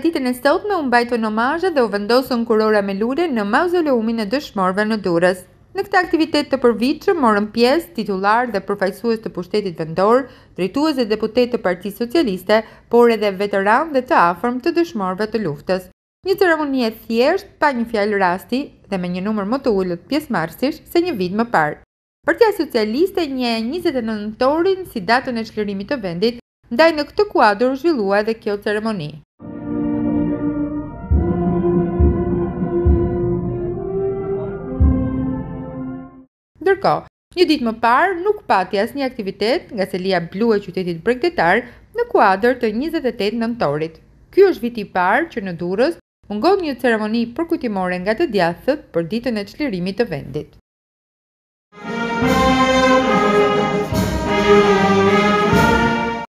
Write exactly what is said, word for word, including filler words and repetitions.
ditën e sotme u mbajtën omazhe dhe u vendosën kurora me lule në mauzoleumin e dëshmorëve në Durrës. Në këtë aktivitet të përvitshëm morën pjesë titullar dhe përfaqësues të pushtetit vendor, drejtues dhe deputet të Partisë Socialiste, por edhe veteranë dhe të afërm të dëshmorëve të luftës. Një ceremoni e thjeshtë, pa një fjalë rasti dhe me një numër më të ulët pjesëmarrësish se një vit më parë. Partia Socialiste njeh njëzet e nëntë nëntorin si datën e çlirimit të vendit, ndaj në këtë kuadër u zhvillua edhe kjo ceremoni. Ndërkohë, një ditë më parë nuk pati asnjë aktivitet nga selia blu e qytetit bregdetar në kuadër të njëzet e tetë nëntorit. Ky është viti i parë që në Durrës mungon një ceremoni përkujtimore nga të djathtë për ditën e çlirimit të vendit.